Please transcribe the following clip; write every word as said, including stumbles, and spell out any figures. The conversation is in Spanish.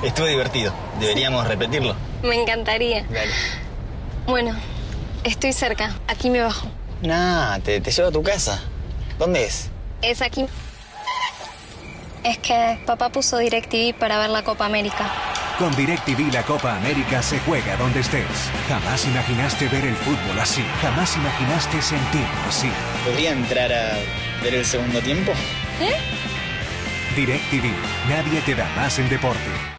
Estuvo divertido. Deberíamos repetirlo. Me encantaría. Dale. Bueno, estoy cerca. Aquí me bajo. Nah, te, te llevo a tu casa. ¿Dónde es? Es aquí. Es que papá puso DirecTV para ver la Copa América. Con DirecTV la Copa América se juega donde estés. Jamás imaginaste ver el fútbol así. Jamás imaginaste sentirlo así. ¿Podría entrar a ver el segundo tiempo? ¿Eh? DirecTV. Nadie te da más en deporte.